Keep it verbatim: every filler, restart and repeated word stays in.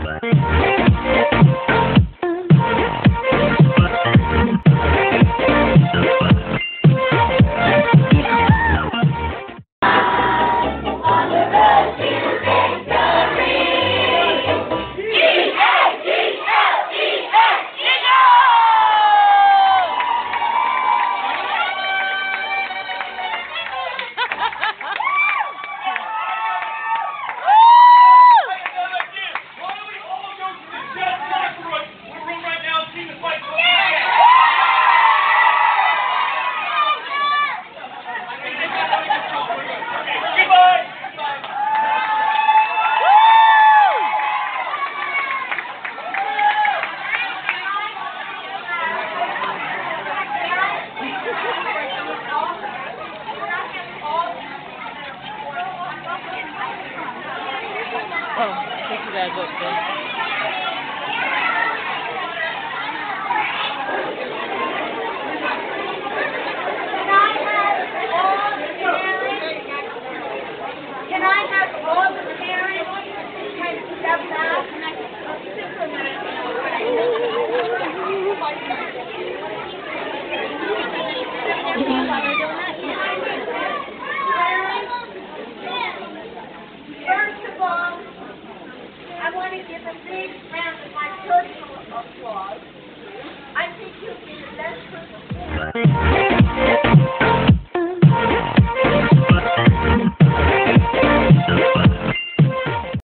Oh, pick you guys up, please. Can I have all the parents can step back? First of all, I want to give a big round of my personal applause. I think you'll be the best person.